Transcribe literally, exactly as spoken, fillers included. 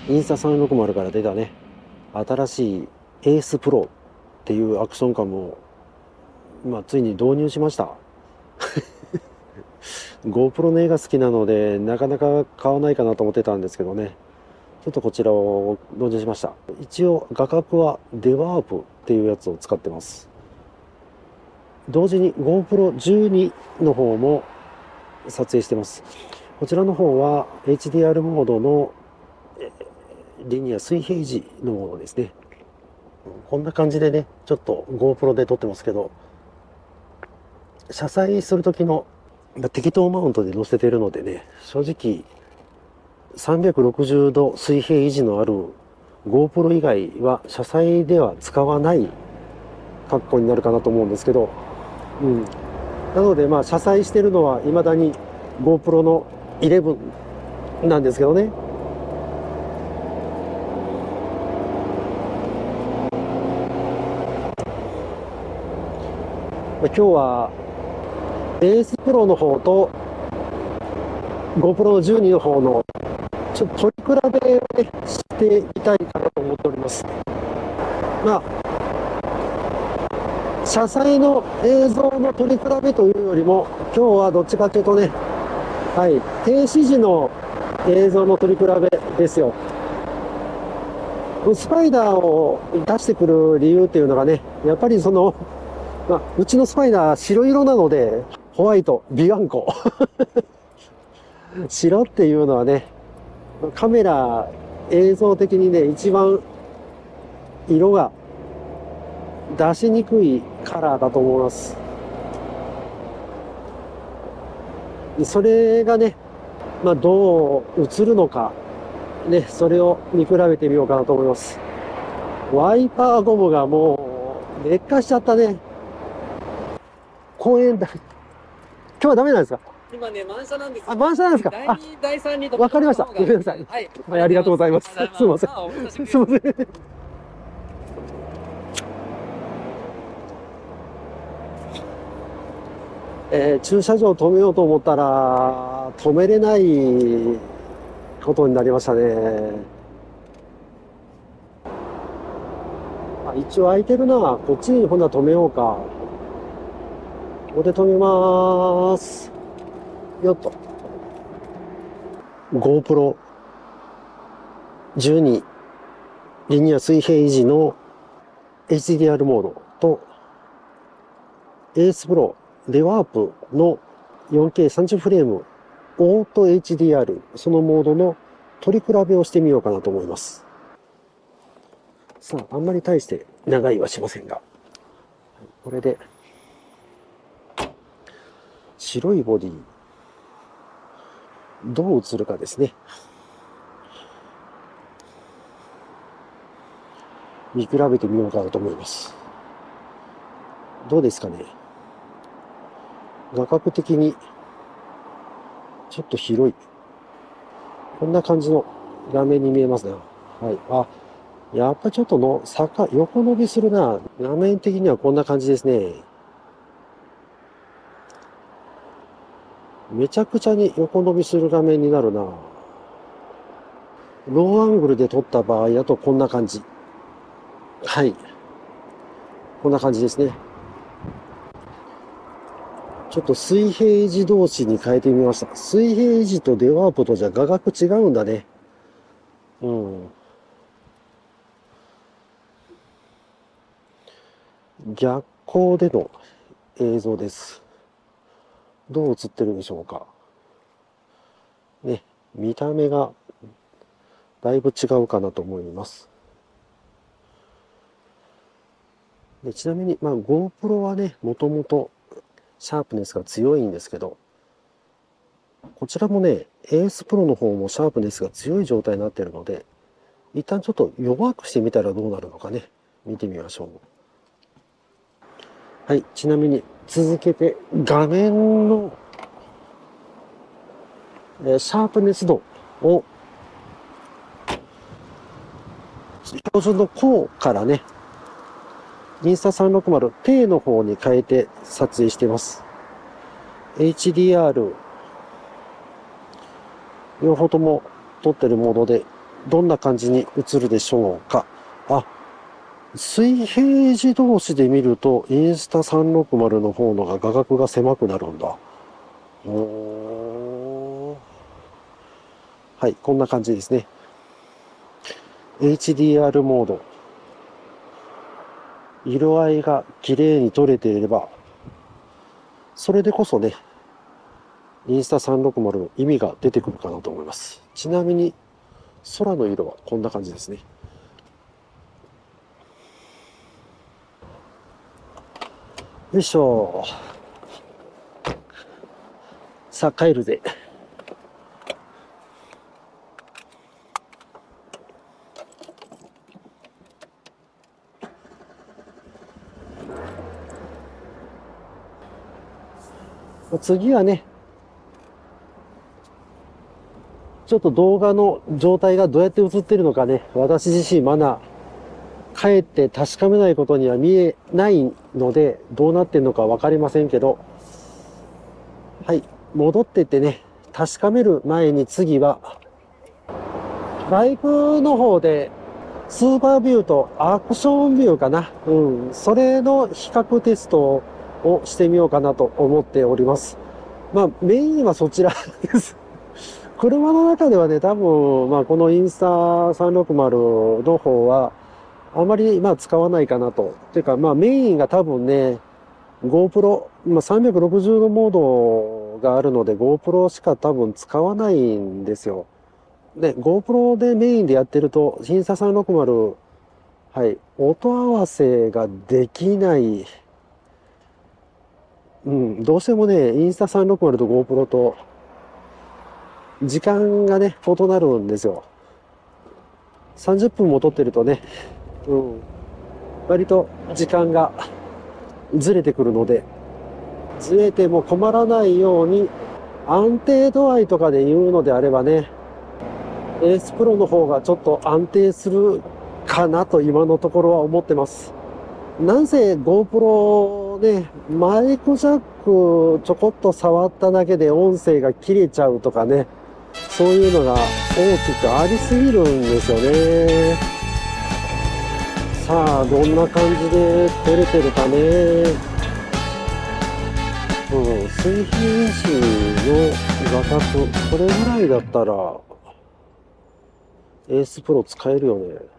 インスタさんろくまるから出たね、新しいエースプロっていうアクションカムを、まあ、ついに導入しました。GoPro の映画好きなので、なかなか買わないかなと思ってたんですけどね。ちょっとこちらを導入しました。一応画角はデワープっていうやつを使ってます。同時に ゴープロじゅうに の方も撮影してます。こちらの方は エイチディーアール モードのリニア水平時のものですね。こんな感じでね、ちょっと GoPro で撮ってますけど、車載する時の適当マウントで載せてるのでね、正直さんびゃくろくじゅうど水平維持のある GoPro 以外は車載では使わない格好になるかなと思うんですけど、うん。なのでまあ車載してるのは未だに GoPro のじゅういちなんですけどね。今日はエースプロの方と GoPro のじゅうにの方のちょっと取り比べをね、してみたいかなと思っております。まあ、車載の映像の取り比べというよりも、今日はどっちかというとね、はい、停止時の映像の取り比べですよ。スパイダーを出してくる理由っていうのがね、やっぱりその、まあ、うちのスパイダー白色なので、ホワイト、ビワンコ。白っていうのはね、カメラ映像的にね、一番色が出しにくいカラーだと思います。それがね、まあ、どう映るのか、ね、それを見比べてみようかなと思います。ワイパーゴムがもう劣化しちゃったね。公園だ。今日はダメなんですか？ 今ね、満車なんですよ。 あ、満車なんですか？ だいに、だいさんにと。 わかりました。ごめんなさい。 はい。 はい、ありがとうございます。すいません。すいません。えー、駐車場止めようと思ったら、止めれないことになりましたね。あ、一応空いてるな。こっちにほんなら止めようか。ここで止めまーす。よっと。GoPro じゅうにリニア水平維持の エイチディーアール モードと エース Pro レワープの よんケーさんじゅう フレームオート エイチディーアール そのモードの取り比べをしてみようかなと思います。さあ、あんまり大して長いはしませんが、これで白いボディどう映るかですね。見比べてみようかなと思います。どうですかね。画角的にちょっと広い。こんな感じの画面に見えますね。はい。あ、やっぱちょっとの坂、横伸びするな。画面的にはこんな感じですね。めちゃくちゃに横伸びする画面になるな。ローアングルで撮った場合だとこんな感じ。はい。こんな感じですね。ちょっと水平維持同士に変えてみました。水平維持とデワープとじゃ画角違うんだね。うん。逆光での映像です。どう映ってるでしょうか。ね、見た目がだいぶ違うかなと思います。でちなみに、まあ、GoPro はね、もともとシャープネスが強いんですけど、こちらもね、エース Pro の方もシャープネスが強い状態になっているので、一旦ちょっと弱くしてみたらどうなるのかね、見てみましょう。はい、ちなみに続けて画面のシャープネス度を標準の高からね、インスタさんろくまる低の方に変えて撮影しています。エイチディーアール 両方とも撮ってるモードでどんな感じに映るでしょうか。あ、水平時同士で見ると、インスタさんろくまるの方のが画角が狭くなるんだ。おー。はい、こんな感じですね。エイチディーアール モード。色合いが綺麗に撮れていれば、それでこそね、インスタさんろくまるの意味が出てくるかなと思います。ちなみに、空の色はこんな感じですね。よいしょ。さあ、帰るぜ。次はね、ちょっと動画の状態がどうやって映ってるのかね、私自身まだ帰って確かめないことには見えないので、どうなってんのかわかりませんけど、はい、戻ってってね、確かめる前に次は、バイクの方で、スーパービューとアクションビューかな。うん、それの比較テストをしてみようかなと思っております。まあ、メインはそちらです。車の中ではね、多分、まあ、このインスタさんろくまるの方は、あまり、まあ、使わないかなと。ていうか、まあ、メインが多分ね、GoPro、まあ、さんびゃくろくじゅうどモードがあるので、GoPro しか多分使わないんですよ。で、GoPro でメインでやってると、インスタさんろくまる、はい、音合わせができない。うん、どうしてもね、インスタさんろくまると GoPro と、時間がね、異なるんですよ。さんじゅっぷんも撮ってるとね、うん、割と時間がずれてくるので、ずれても困らないように、安定度合いとかで言うのであればね、エース Pro の方がちょっと安定するかなと今のところは思ってます。なんせ GoPro ね、マイクジャックちょこっと触っただけで音声が切れちゃうとかね、そういうのが大きくありすぎるんですよね。さあ、どんな感じで撮れてるかね。うん、水平時の画角、これぐらいだったら、エース Pro 使えるよね。